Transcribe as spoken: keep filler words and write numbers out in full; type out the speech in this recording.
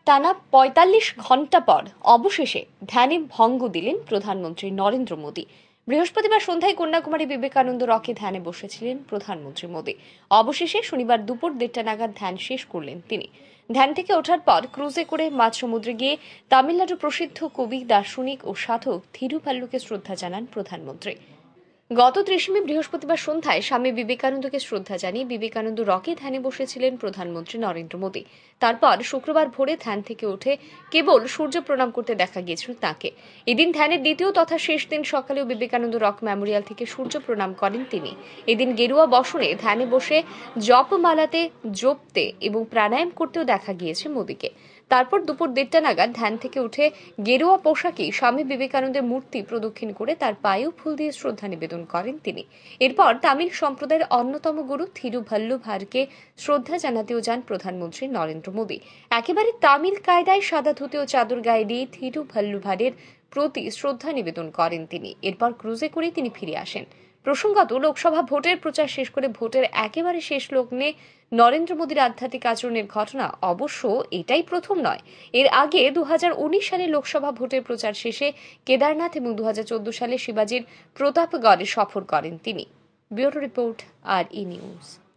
টানা পঁয়তাল্লিশ ঘন্টা পর অবশেষে ধ্যানে ভঙ্গ দিলেন প্রধানমন্ত্রী নরেন্দ্র মোদী। বৃহস্পতিবার সন্ধ্যায় কন্যাকুমারী বিবেকানন্দ রকে ধ্যানে বসেছিলেন প্রধানমন্ত্রী মোদী। অবশেষে শনিবার দুপুর দেড়টা নাগাদ ধ্যান শেষ করলেন তিনি। ধ্যান থেকে ওঠার পর ক্রুজে করে মাঝ সমুদ্রে গিয়ে তামিলনাড়ু প্রসিদ্ধ কবি, দার্শনিক ও সাধক থিরুভাল্লুকে শ্রদ্ধা জানান প্রধানমন্ত্রী। গত ত্রিশে মে বৃহস্পতিবার সন্ধ্যায় স্বামী বিবেকানন্দকে শ্রদ্ধা জানিয়ে বিবেকানন্দ রকে ধ্যানে বসেছিলেন প্রধানমন্ত্রী নরেন্দ্র মোদী। তারপর শুক্রবার ভোরে ধ্যান থেকে উঠে কেবল সূর্য প্রণাম করতে দেখা গিয়েছিল তাঁকে। এদিন ধ্যানের দ্বিতীয় তথা শেষ দিন সকালেও বিবেকানন্দ রক মেমোরিয়াল থেকে সূর্য প্রণাম করেন তিনি। এদিন গেরুয়া বসনে ধ্যানে বসে জপমালাতে জপতে এবং প্রাণায়াম করতেও দেখা গিয়েছে মোদীকে। তারপর দুপুর দেড়টা নাগাদ ধ্যান থেকে উঠে গেরুয়া পোশাকে স্বামী বিবেকানন্দের মূর্তি প্রদক্ষিণ করে তার পায়েও ফুল দিয়ে শ্রদ্ধা নিবেদন করেন তিনি। এরপর তামিল সম্প্রদায়ের অন্যতম গুরু থিরুভাল্লুভারকে শ্রদ্ধা জানাতেও যান প্রধানমন্ত্রী নরেন্দ্র মোদী। একেবারে তামিল কায়দায় সাদা ধুতি ও চাদর গায়ে দিয়ে থিরুভাল্লুভারের প্রতি শ্রদ্ধা নিবেদন করেন তিনি। এরপর ক্রুজে করে তিনি ফিরে আসেন। প্রসঙ্গত, লোকসভা ভোটের প্রচার শেষ করে ভোটের একেবারে শেষ লগ্নে নরেন্দ্র মোদীর আধ্যাত্মিক আচরণের ঘটনা অবশ্য এটাই প্রথম নয়। এর আগে দু হাজার উনিশ সালে লোকসভা ভোটের প্রচার শেষে কেদারনাথ এবং দু হাজার চোদ্দ সালে শিবাজির প্রতাপগড়ে সফর করেন তিনি। Bureau report, R E news.